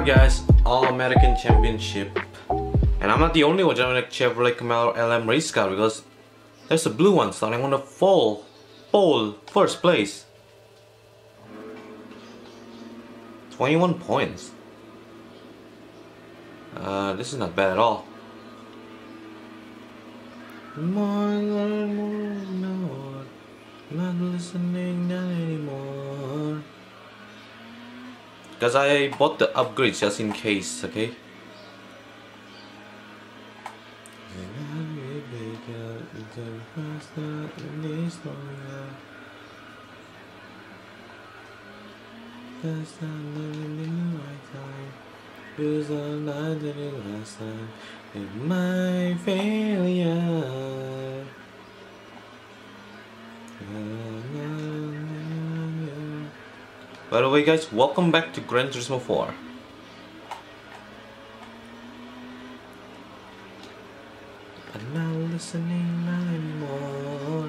Alright guys, All-American Championship. And I'm not the only one driving a Chevrolet Camaro LM race car because there's a blue one starting on the pole, first place. 21 points. This is not bad at all. More, no, not listening, not anymore. Because I bought the upgrades just in case, okay? Last time living in the right time, because I'm not doing it last time. It's my failure. By the way guys, welcome back to Gran Turismo 4. I'm not listening anymore.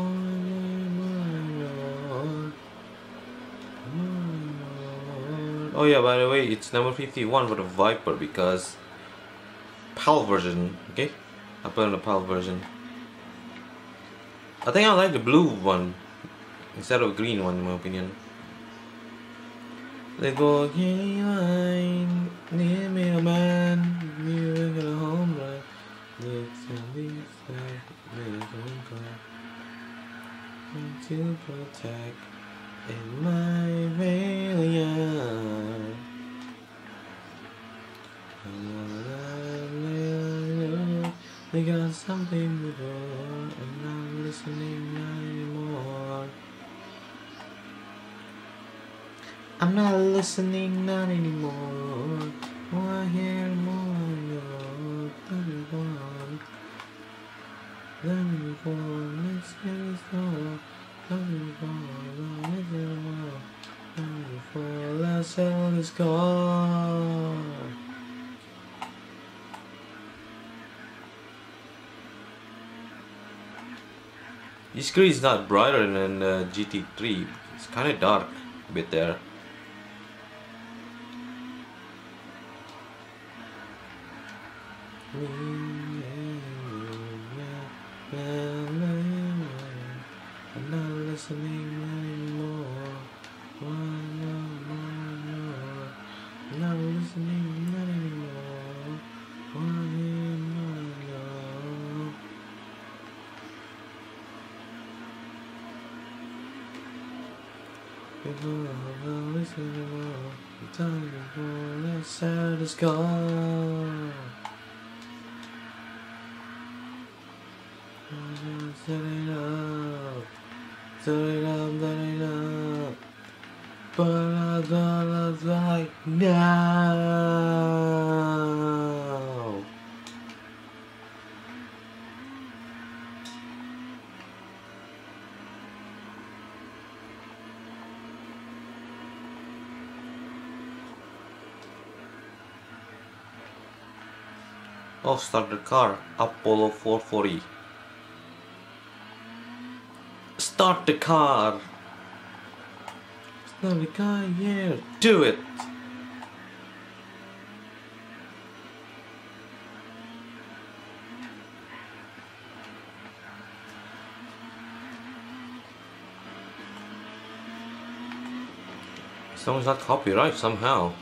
Oh yeah, by the way, it's number 51 for the Viper because PAL version, okay? I put on the PAL version. I think I like the blue one instead of green one in my opinion. Let go again, line, near middleman, you ain't got a home run. Let's to protect in my failure. They got something before, and I'm listening anymore. I'm not listening, not anymore. More here, more no. Let me go, let's get it started. Let me go, let's get it more. Let me go, let's sell this car. This screen is not brighter than the GT3. It's kind of dark a bit there. I'm not listening anymore. I'm not listening anymore. People are listening more. I'm telling you, let's sell this car. Set it up, set it up. But I don't like now. Oh, start the car. Apollo 440. Start the car. Start the car, yeah. Do it. Someone's not copyright somehow.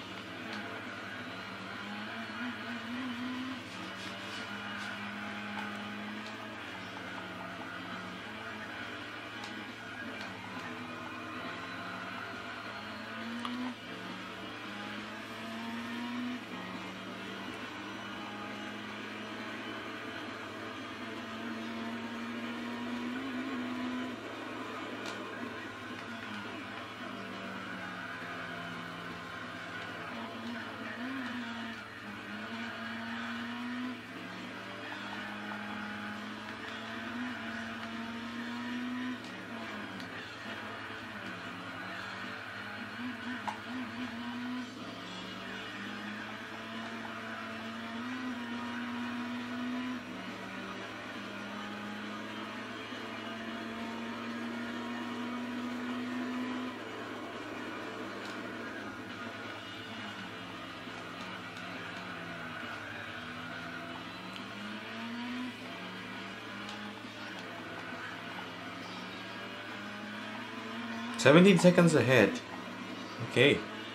17 seconds ahead. Okay.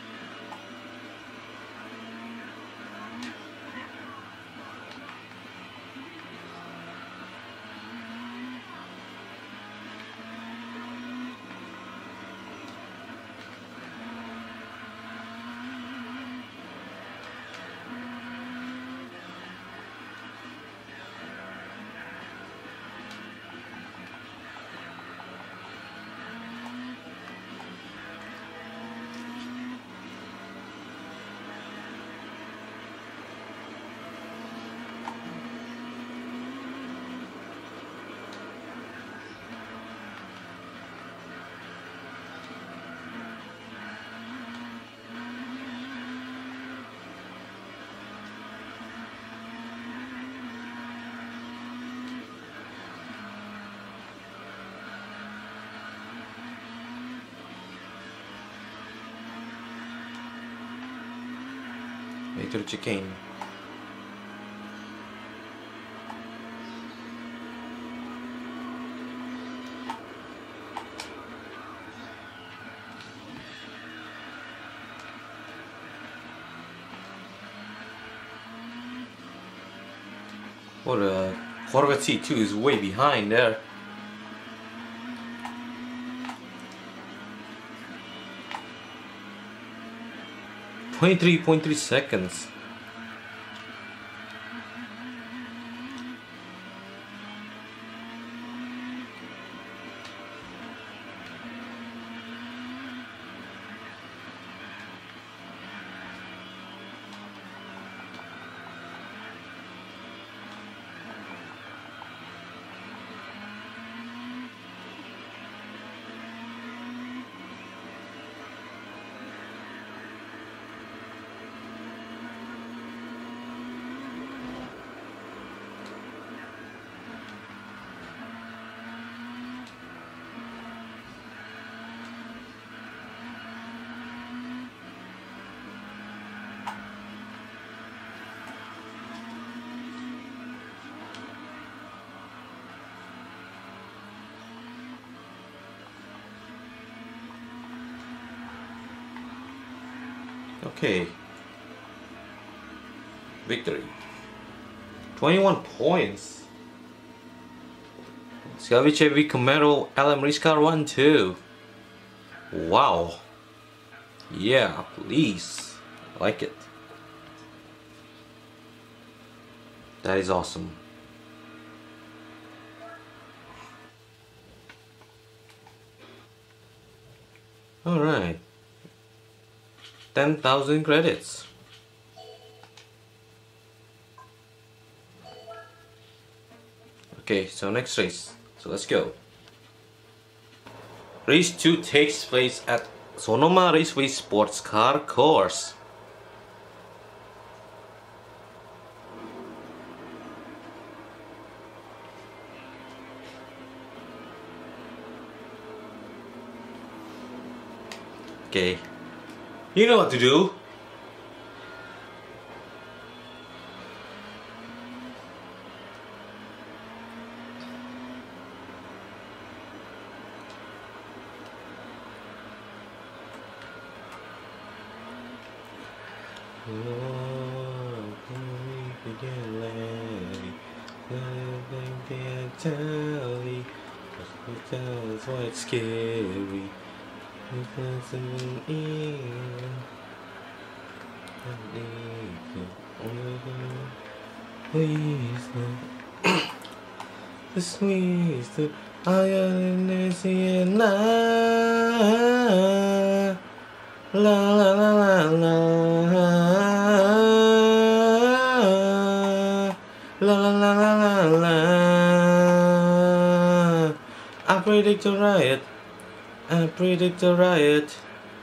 Later chicken. What a Corvette C2 is way behind there. .3 seconds. Okay. Victory. 21 points. Shelby Chevy Camaro LM Race Car 1-2. Wow. Yeah, please. I like it. That is awesome. Alright. 10,000 credits. Okay, so next race. So let's go. Race 2 takes place at Sonoma Raceway Sports Car Course. Okay. You know what to do. That's why it's scary. The sweetest I am seeing now. La la la la la. La la la la la la. I predict a riot. I predict a riot.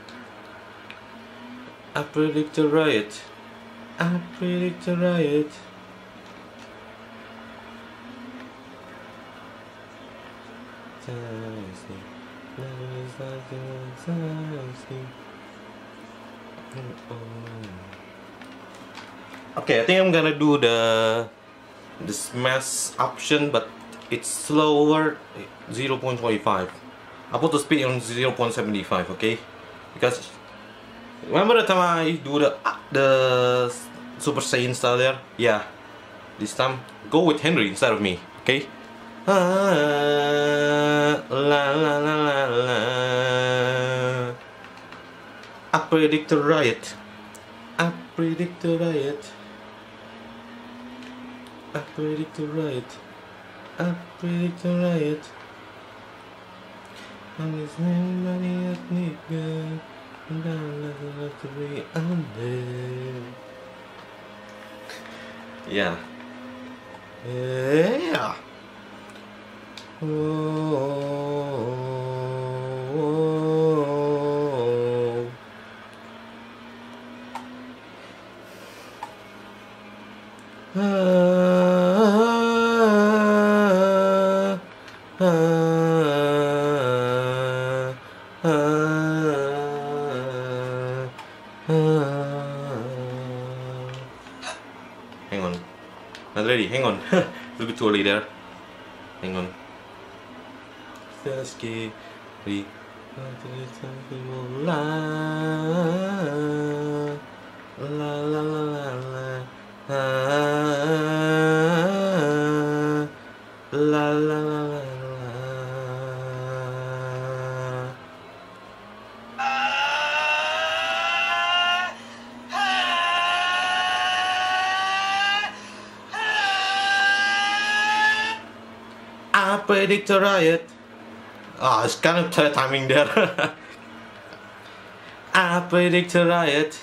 I predict a riot. I predict a riot. Okay, I think I'm gonna do the smash option, but it's slower, 0.25. I put the speed on 0.75, okay? Because remember the time I do the Super Saiyan style there? Yeah. This time, go with Henry instead of me, okay? La la la la la. I predict a riot. I predict a riot. I predict a riot. I predict a riot. And there's nobody that need good. And I'll let to be under. Yeah. Yeah. Oh. Ah, ah, ah, hang on. Not ready, hang on. A little bit too early there. Hang on. Scary. La la la la la. La la la la. I predict a riot. Ah, it's kind of timing there. I predict a riot.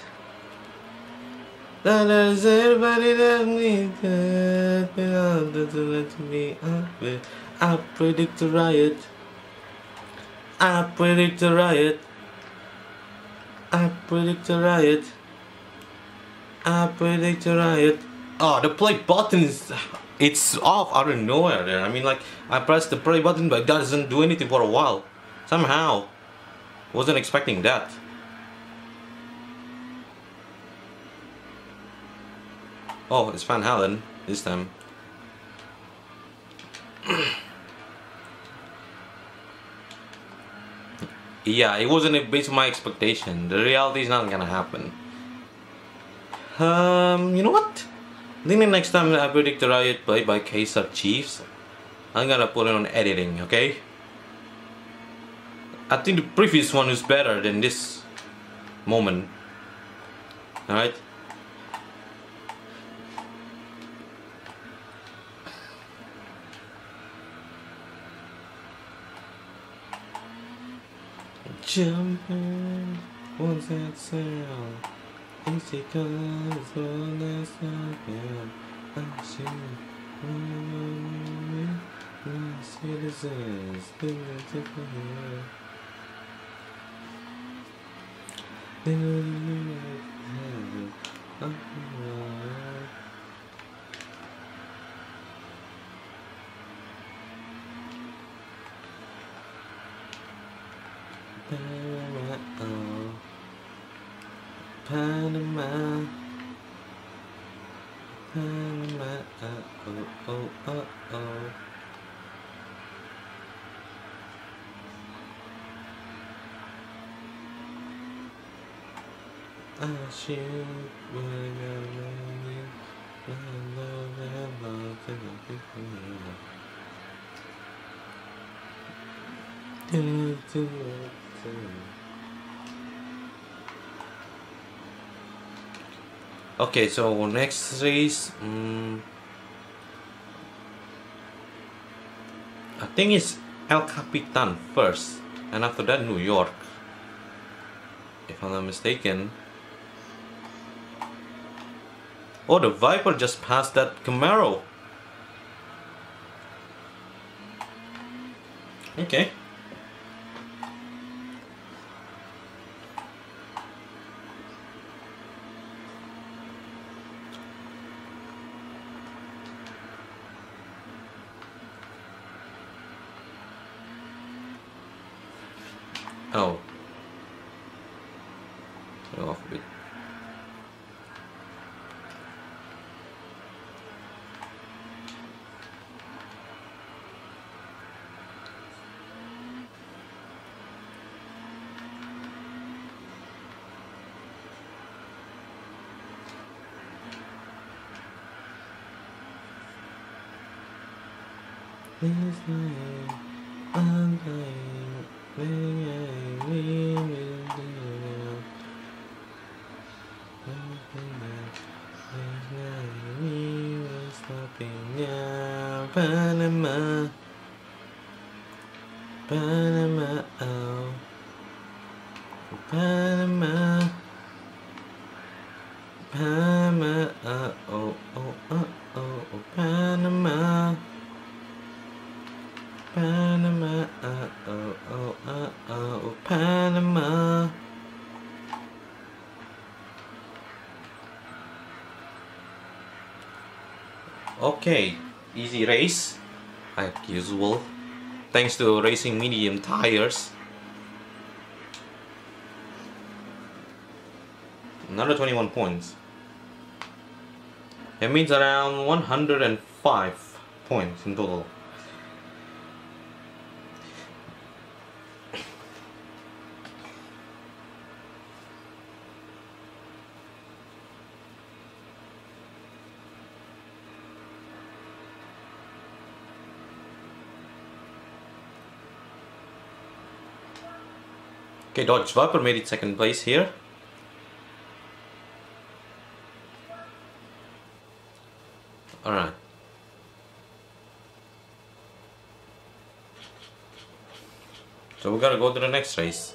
That there's everybody that needs it. Let me I predict a riot. I predict a riot. I predict a riot. I predict a riot. Oh, the play button is... It's off out of nowhere there. I mean, like, I pressed the play button, but it doesn't do anything for a while. Somehow. Wasn't expecting that. Oh, it's Van Halen this time. Yeah, it wasn't based on my expectation. The reality is not gonna happen. You know what? I think the next time I predict the riot played by Kaiser Chiefs, I'm gonna put it on editing, okay? I think the previous one is better than this moment. Alright? Jumping, what's that sound? Easy comes when there's something I see. My citizens, they will take me here. They will have Panama, Panama, oh, oh, oh, oh. I shoot when I'm running, I love and love and everything. Okay, so next race, I think it's El Capitan first, and after that New York, if I'm not mistaken. Oh, the Viper just passed that Camaro. Okay. Oh. Off a bit. This night, I'm dying, Panama, Panama, oh, Panama, Panama, oh, oh, oh, oh, Panama, Panama, oh, oh, oh, Panama. Okay, easy race, like usual, thanks to racing medium tires. Another 21 points. It means around 105 points in total. Okay, Dodge Viper made it second place here. Alright. So we gotta go to the next race.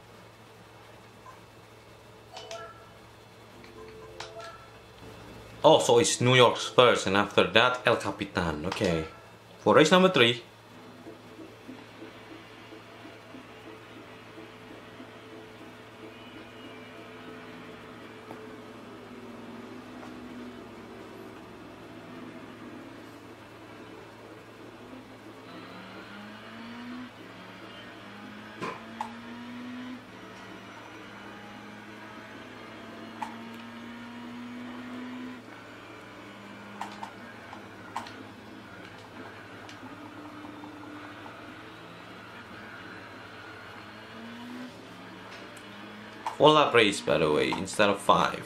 Oh, so it's New York Spurs and after that El Capitan. Okay. For race number 3. Full lap race, by the way, instead of 5.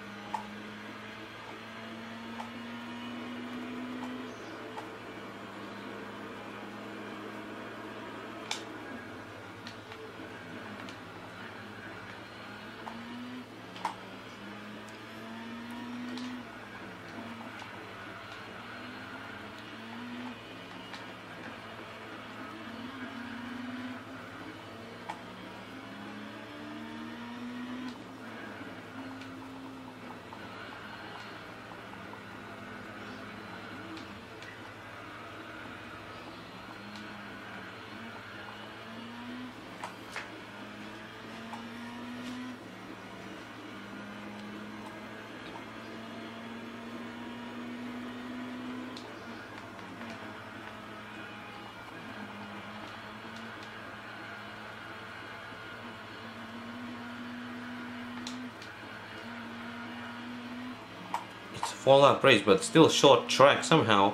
It's a full lap race, but still short track somehow.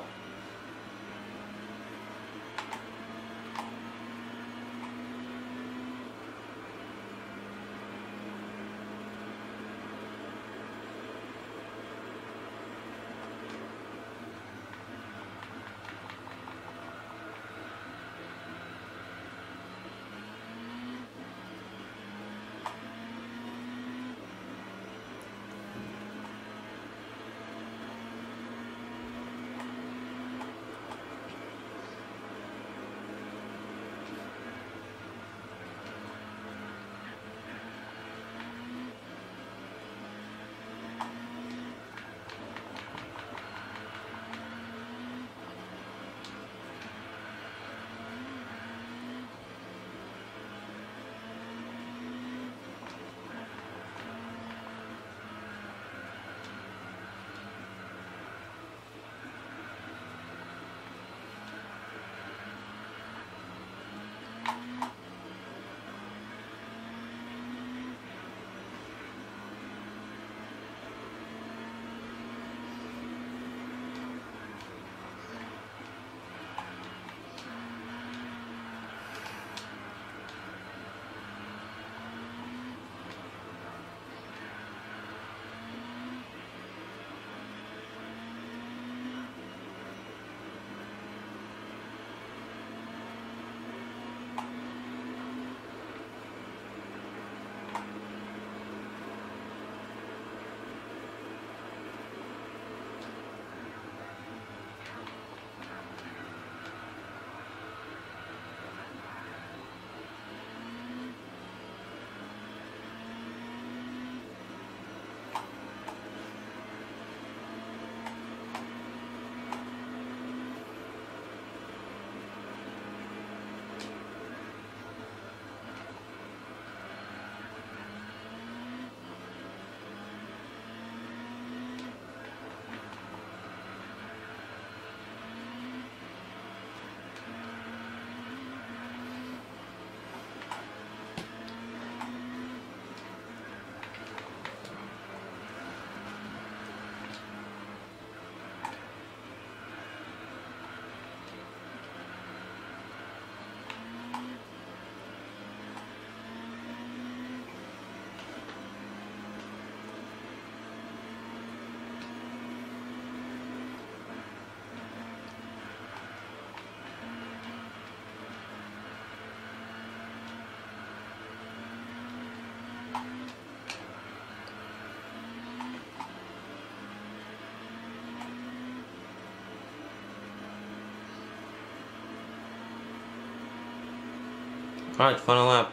Alright, final lap.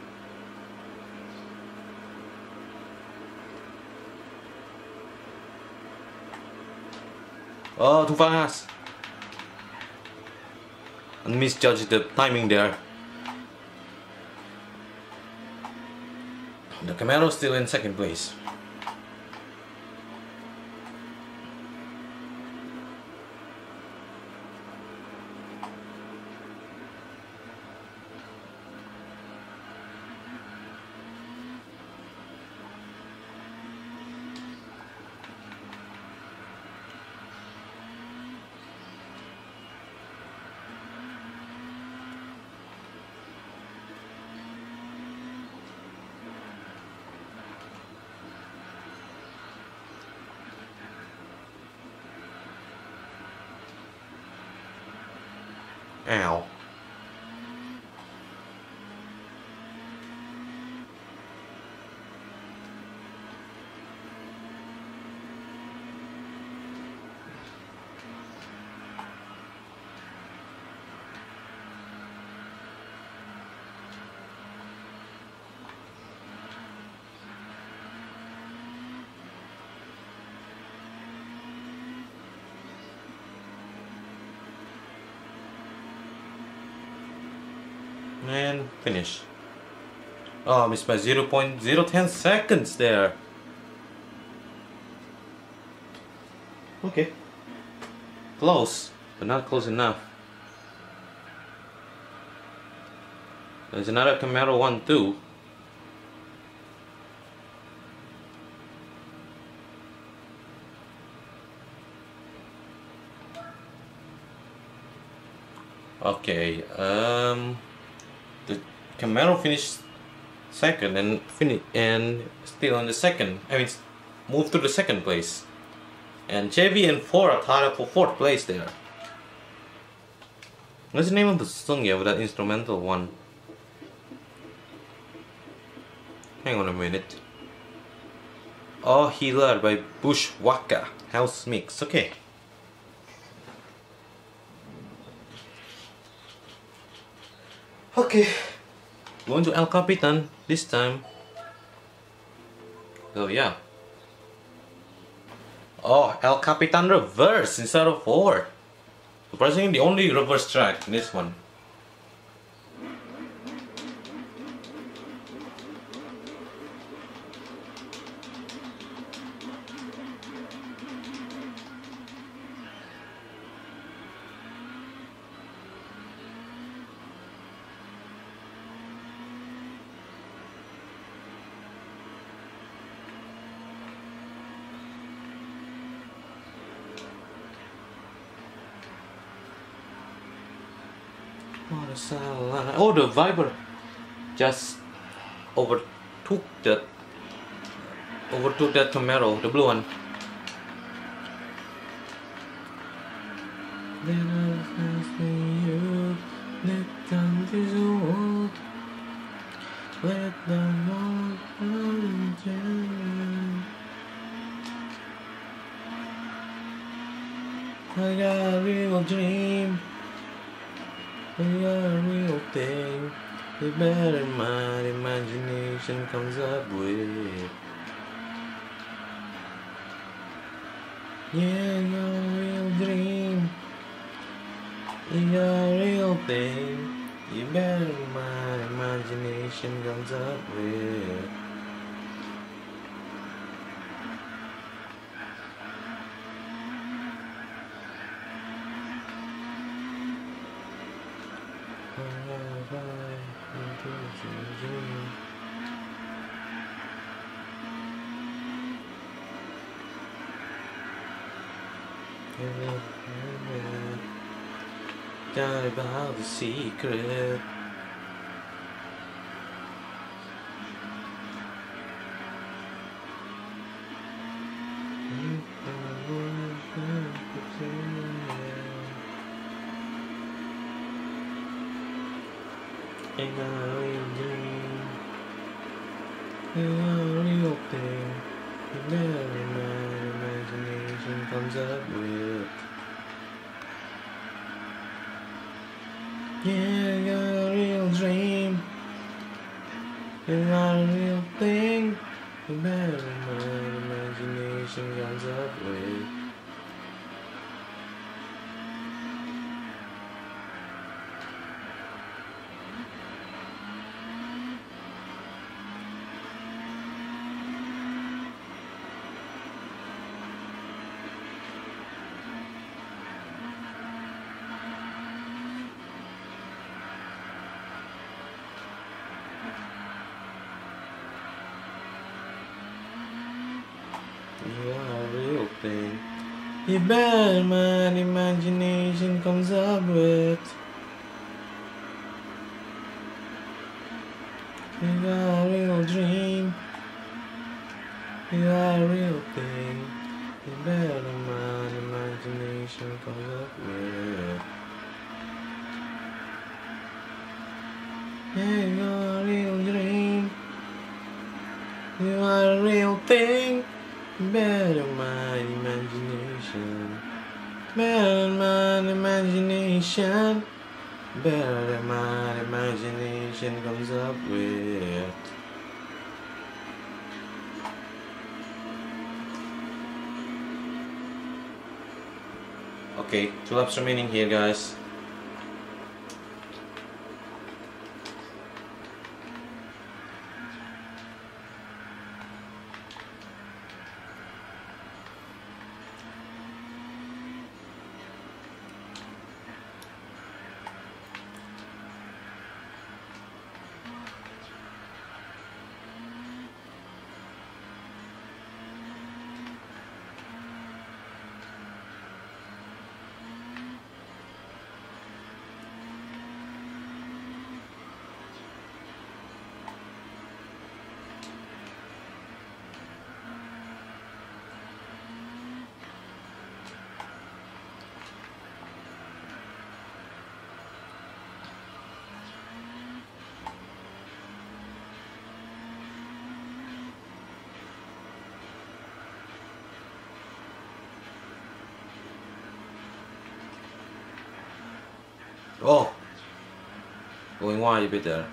Oh, too fast! And misjudged the timing there. The Camaro still in second place. Ow. And finish. Oh, missed by 0.010 seconds there. Okay. Close, but not close enough. There's another Camaro 1 too. Okay, the Camaro finished second and still on the second. I mean, moved to the second place. And Chevy and Ford are tied up for fourth place there. What's the name of the song of that instrumental one? Hang on a minute. Oh Healer by Bushwacka House Mix. Okay. Okay. Going to El Capitan this time. Oh yeah. Oh, El Capitan reverse instead of forward. Surprisingly, the only reverse track in this one. Oh, the Viper just overtook that Camaro, the blue one. I got a real dream. We are a real thing. The better my imagination comes up with. Yeah, you're a real dream. You're a real thing. You better my imagination comes up with. Got about the secret. Ain't got a real dream. Ain't got a real thing. You never my imagination comes up with. Yeah, I got a real dream. It's not a real thing. You better mind imagination comes up with. You are a real thing. You better mind imagination comes up with. You are a real dream. You are a real thing. You better mind imagination comes up with. Yeah, you are a real dream. You are a real thing. Better mind imagination. Better mind imagination. Better mind imagination comes up with. Okay, 2 laps remaining here, guys. Oh, going wide a bit there.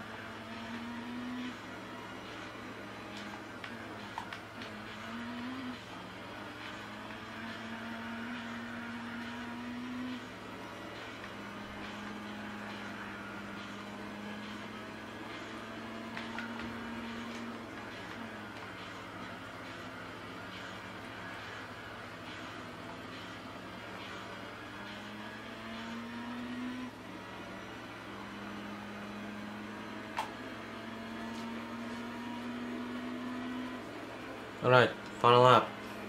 Alright, final lap.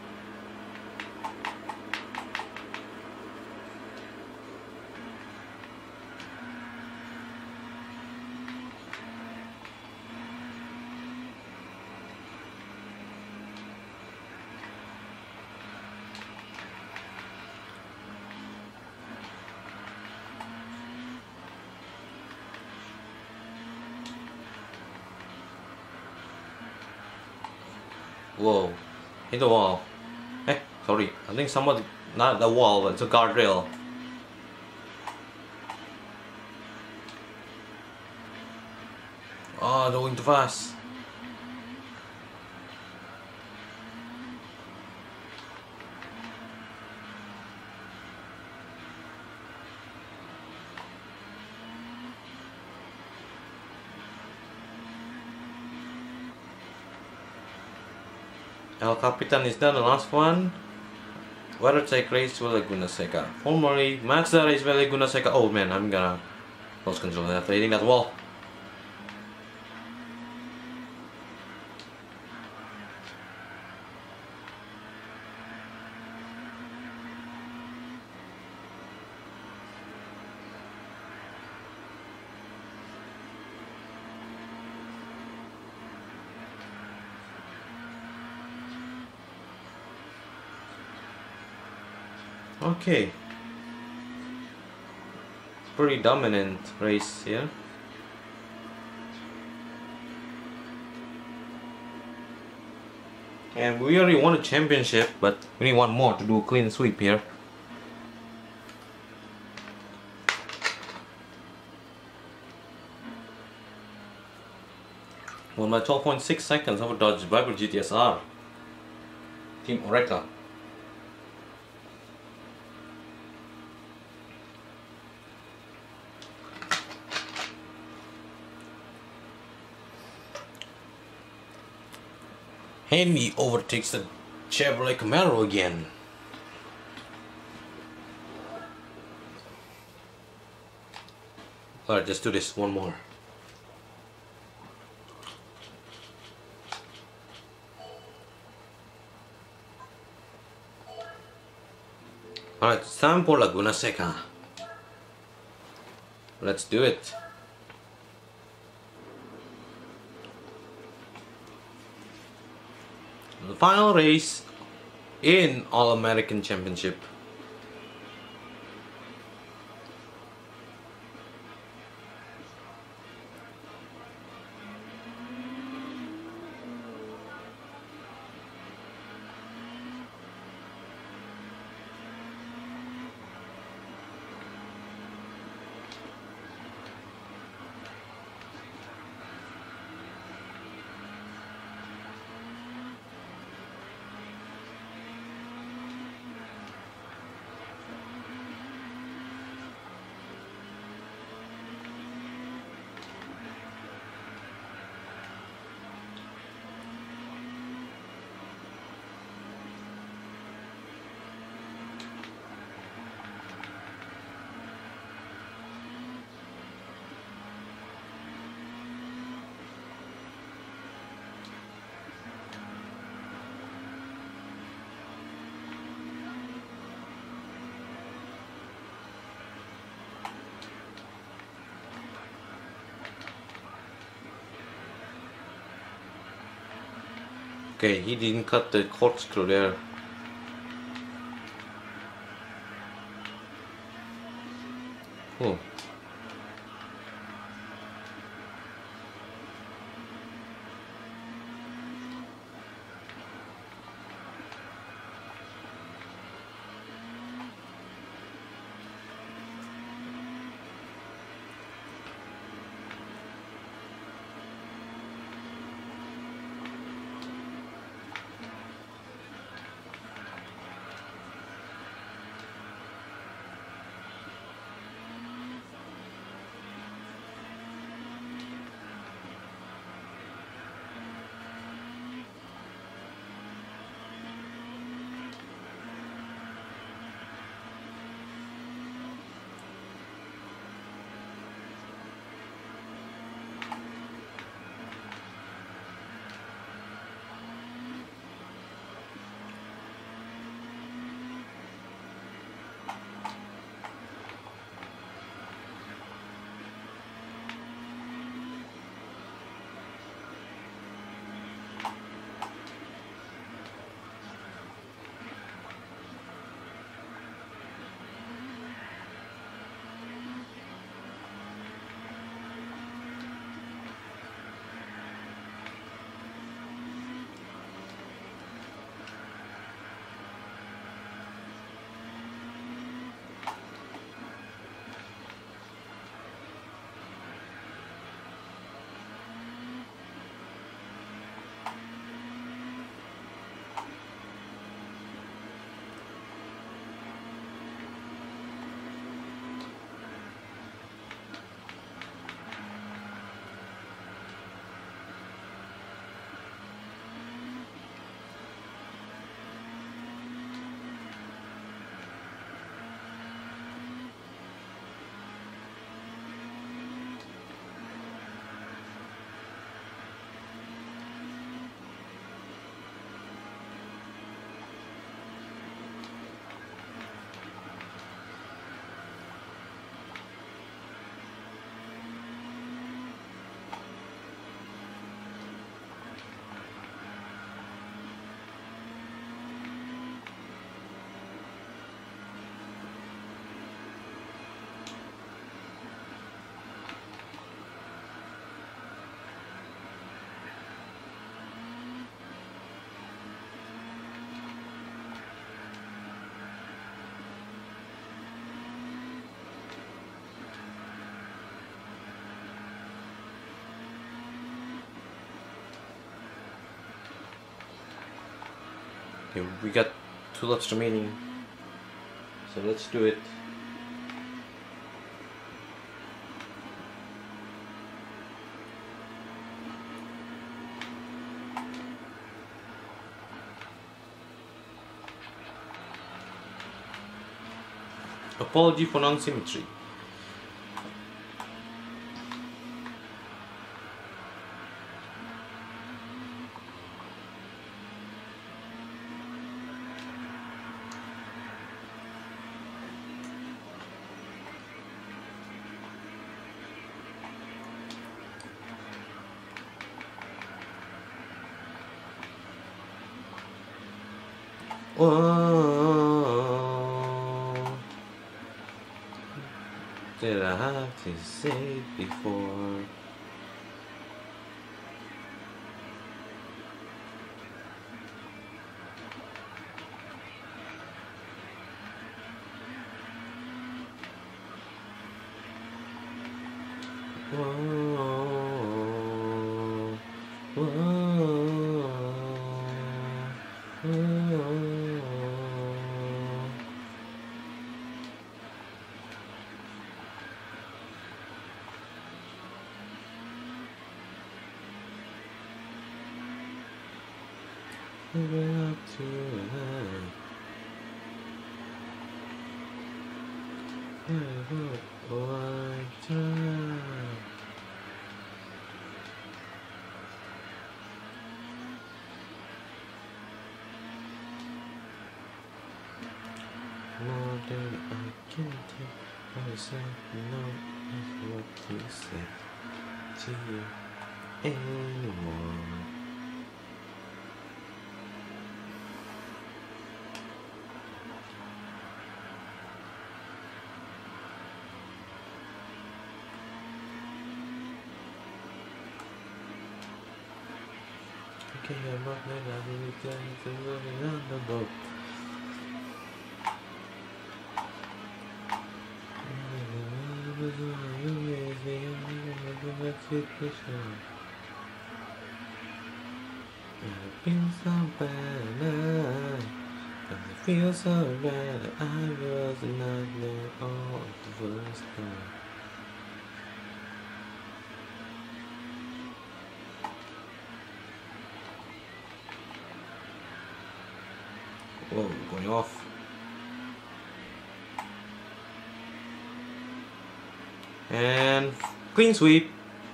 Whoa, hit the wall. Eh, sorry, I think somebody, not the wall, but it's a guardrail. Oh, they're going too fast. El Capitan is done, the last one. WeatherTech race Laguna Seca. Formerly Mazda race Laguna Seca. Oh man, I'm gonna lose control after hitting that wall. Okay. Pretty dominant race here. And we already won a championship, but we need one more to do a clean sweep here. 1 by 12.6 seconds. How about Dodge Viper GTSR? Team Oreca. Henry overtakes the Chevrolet Camaro again. Alright, let's do this one more. Alright, it's time for Laguna Seca. Let's do it. The final race in All-American Championship. Okay, he didn't cut the corkscrew there. Oh. Okay, we got 2 laps remaining, so let's do it. Apology for non-symmetry. Oh, did I have to say it before? More than I can take myself, no, what to say to you anymore. Okay, I'm not mad, I really can't living on the boat. I've been so bad, I feel so bad. I was not there all the first time. Whoa, going off. And clean sweep.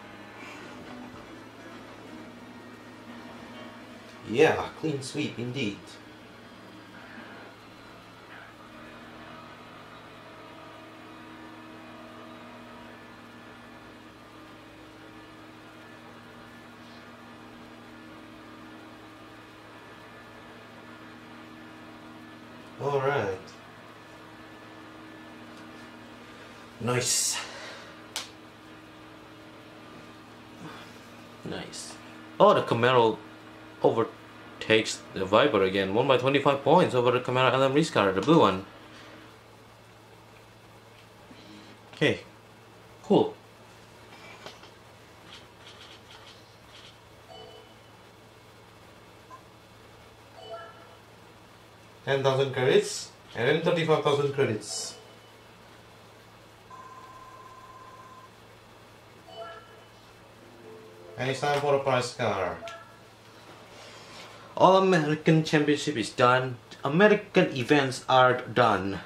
Yeah, clean sweep indeed. All right. Nice. Nice. Oh, the Camaro overtakes the Viper again. Won by 25 points over the Camaro LM race car, the blue one. Okay. Cool. 10,000 credits and then 35,000 credits. And it's time for a prize car. All American Championship is done. American events are done.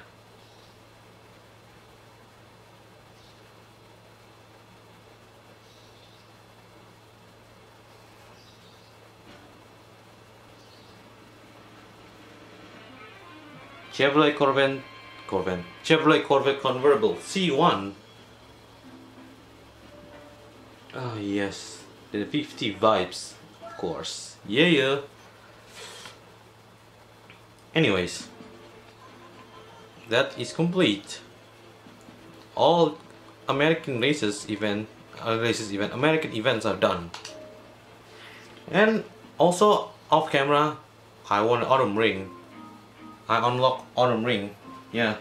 Chevrolet Corvette convertible C1. Ah yes, the 50 vibes, of course. Yeah. Anyways, that is complete. All American American events are done. And also off camera, I won Autumn Ring. I unlocked Autumn Ring, yeah.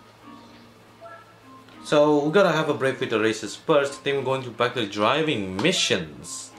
So we gotta have a break with the races first, then we're going to back to the driving missions.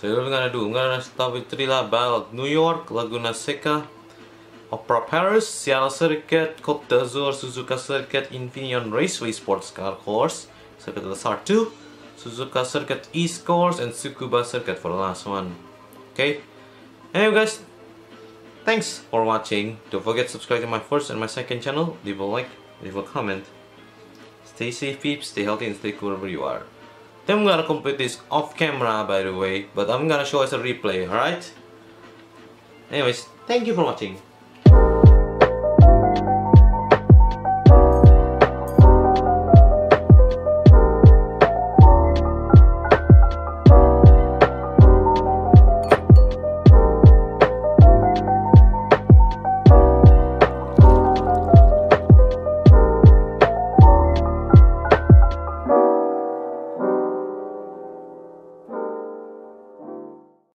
So what I'm gonna do, I'm gonna start with 3 lap: New York, Laguna Seca, Opera Paris, Seattle Circuit, Côte d'Azur, Suzuka Circuit, Infineon Raceway Sports Car Course, Circuit del Sar 2, Suzuka Circuit East Course, and Tsukuba Circuit for the last one. Okay? Anyway guys, thanks for watching. Don't forget to subscribe to my first and my second channel. Leave a like, leave a comment. Stay safe peeps, stay healthy and stay cool wherever you are. Then I'm gonna complete this off camera by the way, but I'm gonna show us a replay, alright? Anyways, thank you for watching.